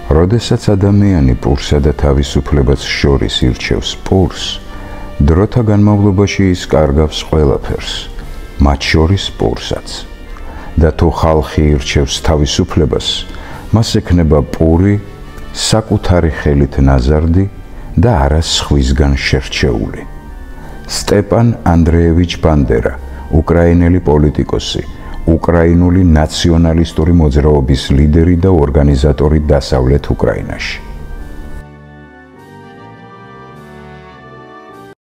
როდესაც ადამიანი პურსსა და თავისუფლებას შორის ირჩევს პურს, დროთა განმავლობაში ის კარგავს ყველაფერს, მათ შორის პურსაც. და თუ ხალხი ირჩევს თავისუფლებას, მას ექნება პური, საკუთარი ხელით ნაზარდი და არა სხვისგან შერჩეული. სტეფან ანდრეევიჩ ბანდერა, უკრაინელი პოლიტიკოსი, უკრაინული ნაციონალისტური მოძრაობის ლიდერი და ორგანიზატორი დასავლეთ უკრაინაში.